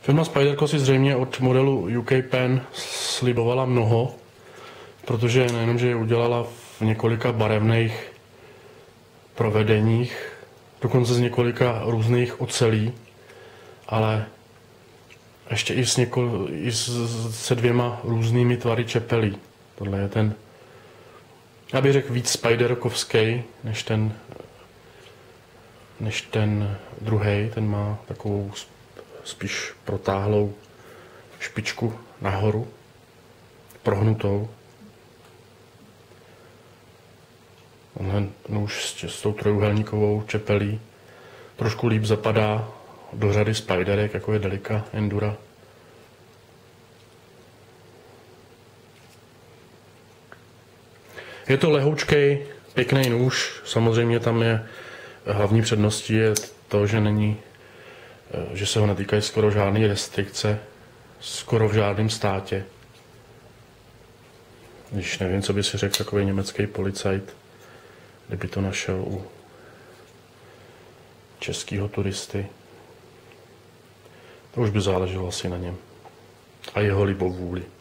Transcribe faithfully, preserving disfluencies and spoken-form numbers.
Firma Spyderco si zřejmě od modelu U K Pen slibovala mnoho, protože nejenom, že je udělala v několika barevných provedeních, dokonce z několika různých ocelí, ale ještě i, s něko, i s, se dvěma různými tvary čepelí. Tohle je ten, já bych řekl, víc Spyderkovský, než ten, než ten druhý. Ten má takovou spíš protáhlou špičku nahoru, prohnutou. Tenhle nůž s, s tou trojuhelníkovou čepelí trošku líp zapadá do řady Spyderek, jako je Delica, Endura. Je to lehoučkej, pěkný nůž, samozřejmě tam je hlavní předností je to, že není, že se ho netýkají skoro žádné restrikce, skoro v žádném státě. Když nevím, co by si řekl takový německý policajt, kdyby to našel u českého turisty. To už by záleželo asi na něm a jeho libovůli.